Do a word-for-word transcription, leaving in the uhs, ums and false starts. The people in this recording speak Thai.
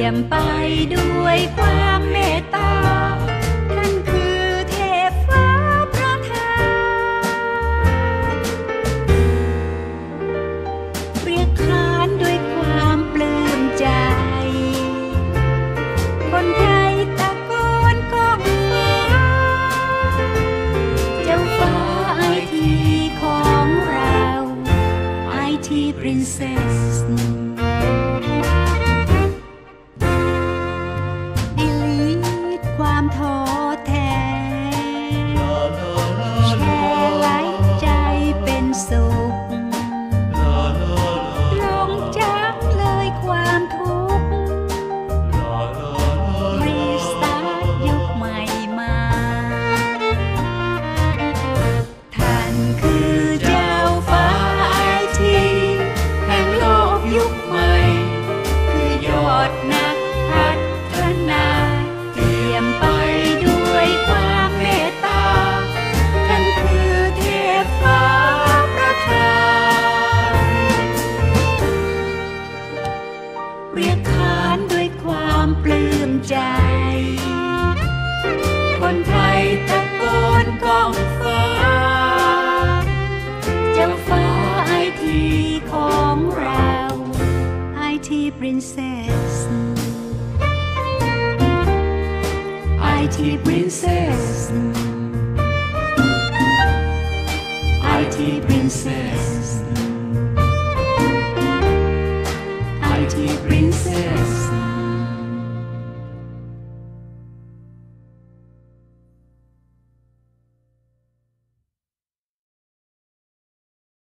ยมไปด้วยความเมตตาท่านคือเทพฟ้าประทานเรียกขานด้วยความปลื้มใจคนไทยตะโกนก้องฟ้าเจ้าฟ้าไอทีของเราไอทีปรินเซสความท้อแท้แชร์ไหลใจเป็นสุขลงจากเลยความทุกข์รีสตาร์ทยุคใหม่มาท่านคือเจ้าฟ้าไอทีแห่งโลกยุคใหม่คือยอดนักพัฒนาไปด้วยความเมตตาท่านคือเทพฟ้าประทานเรียกขานด้วยความปลื้มใจคนไทยตะโกนก้องฟ้าเจ้าฟ้าไอทีของเราไอทีปรินเซสไอที Princess